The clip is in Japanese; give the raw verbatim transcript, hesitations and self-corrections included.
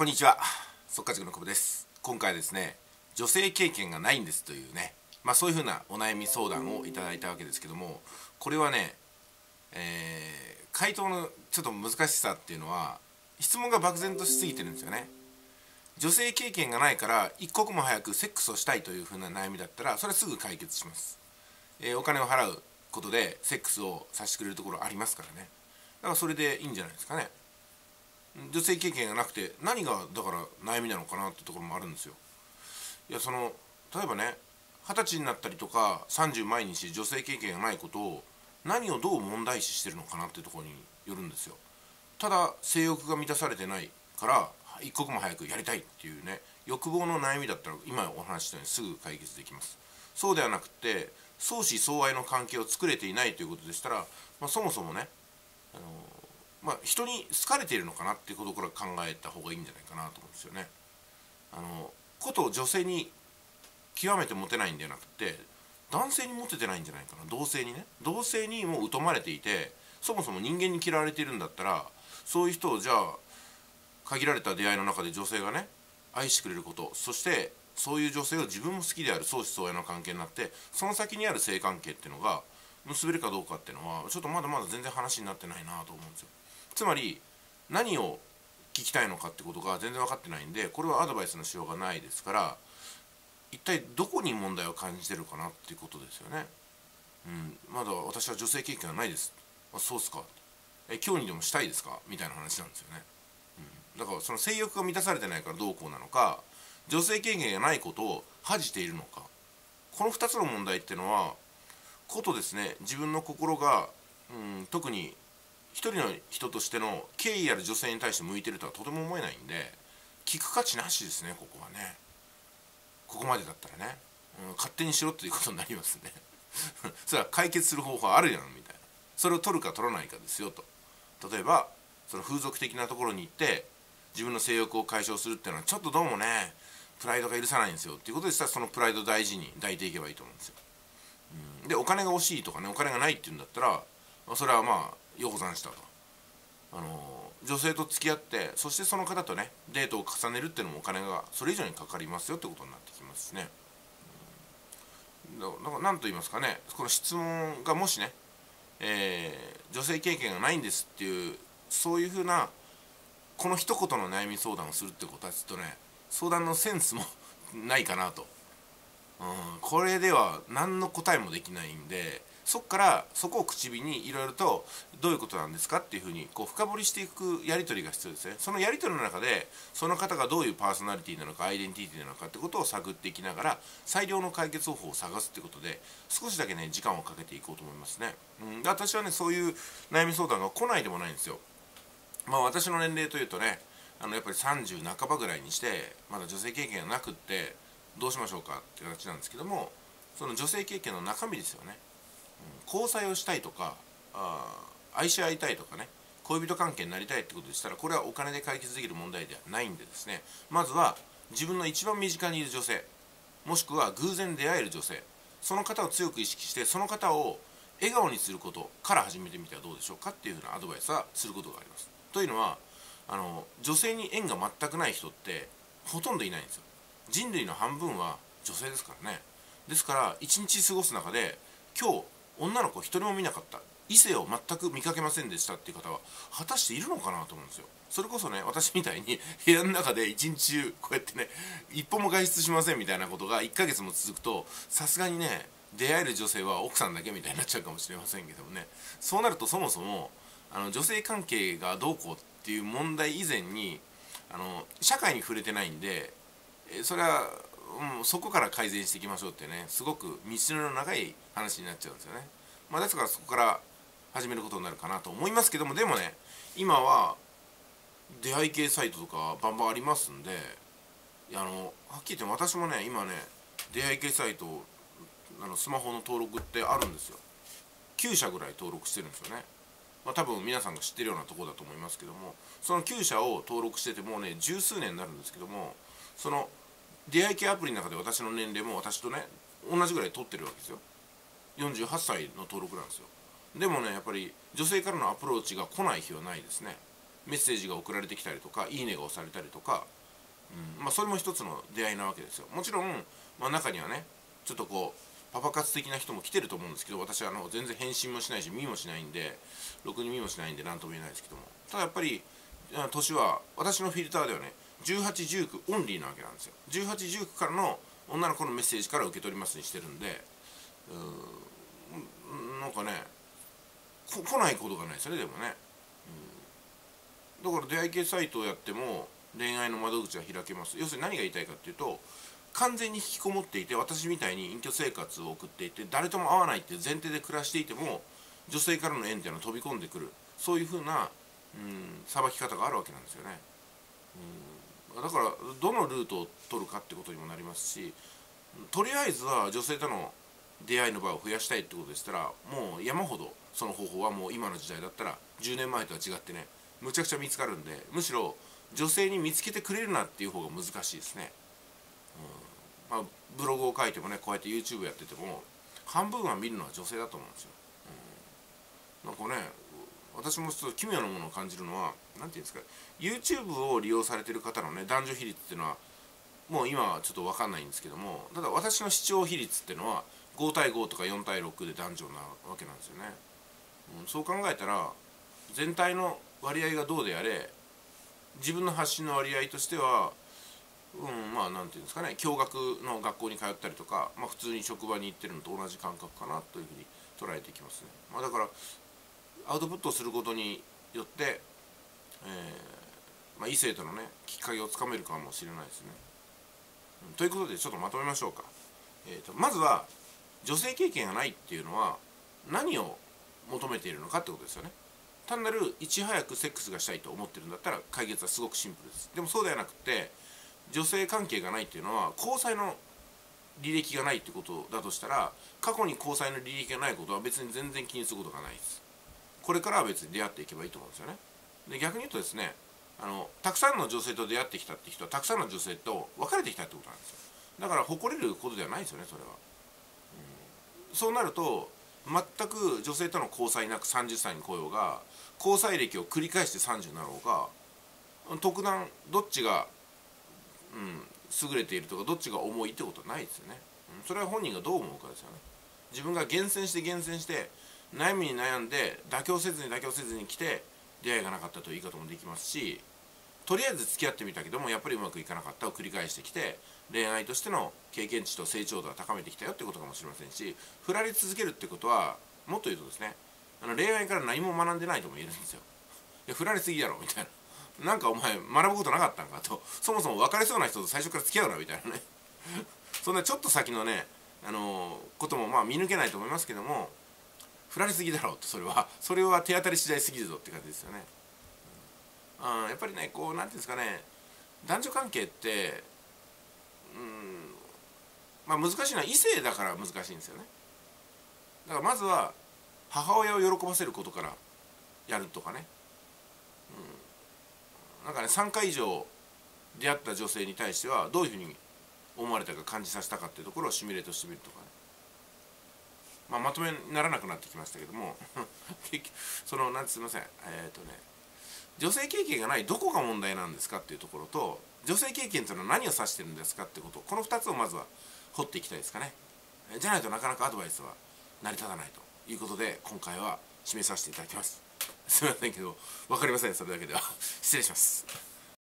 こんにちは、速稼塾の久保です。今回はですね、女性経験がないんですというね、まあそういうふうなお悩み相談をいただいたわけですけども、これはね、えー、回答のちょっと難しさっていうのは、質問が漠然としすぎてるんですよね。女性経験がないから一刻も早くセックスをしたいというふうな悩みだったら、それはすぐ解決します。えー、お金を払うことでセックスをさせてくれるところありますからね。だからそれでいいんじゃないですかね。女性経験がなくて何がだから悩みなのかなってところもあるんですよ。いや、その例えばね、二十歳になったりとかさんじゅう毎日女性経験がないことを何をどう問題視してるのかなっていうところによるんですよ。ただ性欲が満たされてないから一刻も早くやりたいっていうね、欲望の悩みだったら今お話ししたようにすぐ解決できます。そうではなくて相思相愛の関係を作れていないということでしたら、まあ、そもそもね、あのまあ、人に好かれているのかなっていうことから考えた方がいいんじゃないかなと思うんですよね。あのこと女性に極めてモテないんではなくて男性にモテてないんじゃないかな。同性にね、同性にも疎まれていて、そもそも人間に嫌われているんだったら、そういう人をじゃあ限られた出会いの中で女性がね愛してくれること、そしてそういう女性を自分も好きである相思相愛の関係になって、その先にある性関係っていうのが結べるかどうかっていうのはちょっとまだまだ全然話になってないなと思うんですよ。つまり何を聞きたいのかってことが全然分かってないんで、これはアドバイスのしようがないですから、一体どこに問題を感じてるかなっていうことですよね。うん、まだ私は女性経験がないです。あ、そうっすか。え、今日にでもしたいですかみたいな話なんですよね。うん、だからその性欲が満たされてないからどうこうなのか、女性経験がないことを恥じているのか、このふたつの問題っていうのはことですね、自分の心が、うん、特に一人の人としての敬意ある女性に対して向いてるとはとても思えないんで、聞く価値なしですね、ここはね。ここまでだったらね、うん、勝手にしろっていうことになりますね。それは解決する方法あるやんみたいな、それを取るか取らないかですよと。例えばその風俗的なところに行って自分の性欲を解消するっていうのはちょっとどうもねプライドが許さないんですよっていうことでしたら、そのプライド大事に抱いていけばいいと思うんですよ。うん、でお金が欲しいとかね、お金がないっていうんだったら、それはまあようござんしたと。あの女性と付き合って、そしてその方とねデートを重ねるっていうのもお金がそれ以上にかかりますよってことになってきますしね。うん、だから何と言いますかね、この質問がもしね、えー、女性経験がないんですっていう、そういうふうなこの一言の悩み相談をするってことはちょっとね、相談のセンスもないかなと。うん、これでは何の答えもできないんで、そこからそこを口火にいろいろとどういうことなんですかっていうふうにこう深掘りしていくやり取りが必要ですね。そのやり取りの中でその方がどういうパーソナリティなのかアイデンティティなのかってことを探っていきながら最良の解決方法を探すってことで、少しだけね時間をかけていこうと思いますね。うん、で私はねそういう悩み相談が来ないでもないんですよ。まあ私の年齢というとね、あのやっぱりさんじゅう半ばぐらいにしてまだ女性経験がなくってどうしましょうかっていう形なんですけども、その女性経験の中身ですよね。うん、交際をしたいとか、あ愛し合いたいとかね、恋人関係になりたいってことでしたら、これはお金で解決できる問題ではないんでですね、まずは自分の一番身近にいる女性、もしくは偶然出会える女性、その方を強く意識してその方を笑顔にすることから始めてみてはどうでしょうかっていうふうなアドバイスはすることがあります。というのは、あの女性に縁が全くない人ってほとんどいないんですよ。人類の半分は女性ですからね。ですから一日過ごす中で今日女の子一人も見なかった、異性を全く見かけませんでしたっていう方は果たしているのかなと思うんですよ。それこそね、私みたいに部屋の中で一日中こうやってね一歩も外出しませんみたいなことがいっかげつも続くと、さすがにね出会える女性は奥さんだけみたいになっちゃうかもしれませんけどもね。そうなるとそもそもあの女性関係がどうこうっていう問題以前にあの社会に触れてないんで、それは、うん、そこから改善していきましょうってね、すごく道のりの長い話になっちゃうんですよね。まあですからそこから始めることになるかなと思いますけども、でもね今は出会い系サイトとかバンバンありますんで、あのはっきり言って私もね今ね出会い系サイトあのスマホの登録ってあるんですよ。きゅうしゃぐらい登録してるんですよね。まあ、多分皆さんが知ってるようなところだと思いますけども、そのきゅうしゃを登録しててもうね十数年になるんですけども、その出会い系アプリの中で私の年齢も私とね同じぐらい取ってるわけですよ。よんじゅうはっさいの登録なんですよ。でもねやっぱり女性からのアプローチが来ない日はないですね。 メッセージが送られてきたりとか、いいねが押されたりとか、うんまあ、それも一つの出会いなわけですよ。もちろん、まあ、中にはねちょっとこうパパ活的な人も来てると思うんですけど、私はあの全然返信もしないし見もしないんで、ろくに見もしないんで何とも言えないですけども、ただやっぱり年は私のフィルターではねじゅうはち、じゅうきゅうオンリーなわけなんですよ。じゅうはち、じゅうきゅうからの女の子のメッセージから受け取りますにしてるんで、うーんなんかねこ来ないことがないですよね。でもね、うん、だから出会い系サイトをやっても恋愛の窓口は開けます。要するに何が言いたいかっていうと、完全に引きこもっていて私みたいに隠居生活を送っていて誰とも会わないっていう前提で暮らしていても女性からの縁っていうのは飛び込んでくる、そういうふうなうんさばき方があるわけなんですよね。うんだからどのルートを取るかってことにもなりますし、とりあえずは女性との出会いの場を増やしたいってことでしたら、もう山ほどその方法はもう今の時代だったらじゅうねんまえとは違ってねむちゃくちゃ見つかるんで、むしろ女性に見つけてくれるなっていう方が難しいですね。うんまあ、ブログを書いてもねこうやって YouTube やってても半分は見るのは女性だと思うんですよ。うん、なんかね私もちょっと奇妙なものを感じるのは何て言うんですか、 YouTube を利用されてる方のね男女比率っていうのはもう今はちょっと分かんないんですけども、ただ私の視聴比率っていうのはごたいごとかよんたいろくで男女なわけなんですよね。うん、そう考えたら全体の割合がどうであれ自分の発信の割合としては、うん、まあなんていうんですかね、共学の学校に通ったりとか、まあ、普通に職場に行ってるのと同じ感覚かなというふうに捉えていきますね。まあ、だからアウトプットをすることによって、えーまあ、異性とのねきっかけをつかめるかもしれないですね。うん、ということでちょっとまとめましょうか。えーと、まずは女性経験がないっていうのは何を求めているのかってことですよね。単なるいち早くセックスがしたいと思ってるんだったら解決はすごくシンプルです。でもそうではなくて、女性関係がないっていうのは交際の履歴がないってことだとしたら、過去に交際の履歴がないことは別に全然気にすることがないです。これからは別に出会っていけばいいと思うんですよね。で逆に言うとですね、あのたくさんの女性と出会ってきたって人はたくさんの女性と別れてきたってことなんですよ。だから誇れることではないですよね、それは。うん、そうなると全く女性との交際なくさんじゅっさいに来ようが、交際歴を繰り返してさんじゅうになろうが、特段どっちが、うん、優れているとかどっちが重いってことはないですよね。うん、それは本人がどう思うかですよね。自分が厳選して厳選して悩みに悩んで妥協せずに妥協せずに来て出会いがなかったという言い方もできますし、とりあえず付き合ってみたけどもやっぱりうまくいかなかったを繰り返してきて恋愛としての経験値と成長度は高めてきたよってことかもしれませんし、振られ続けるってことはもっと言うとですね、あの恋愛から何も学んでないとも言えるんですよ。いや振られすぎやろみたいな、なんかお前学ぶことなかったんかと、そもそも別れそうな人と最初から付き合うなみたいなねそんなちょっと先のね、あのー、こともまあ見抜けないと思いますけども、振られすぎだろうと、それはそれは手当たり次第すぎるぞって感じですよね。うん、やっぱりねこうなんていうんですかね、男女関係ってうんまあ難しいのは異性だから難しいんですよね。だからまずは母親を喜ばせることからやるとかね、うん、なんかねさんかい以上出会った女性に対してはどういうふうに思われたか感じさせたかっていうところをシミュレートしてみるとかね、まあ、まとめにならなくなってきましたけども結局そのなんてすみませんえっ、ー、とね女性経験がないどこが問題なんですかっていうところと、女性経験というのは何を指してるんですかってこと、このふたつをまずは掘っていきたいですかね。じゃないとなかなかアドバイスは成り立たないということで今回は締めさせていただきます。すみませんけど分かりません、それだけでは失礼します。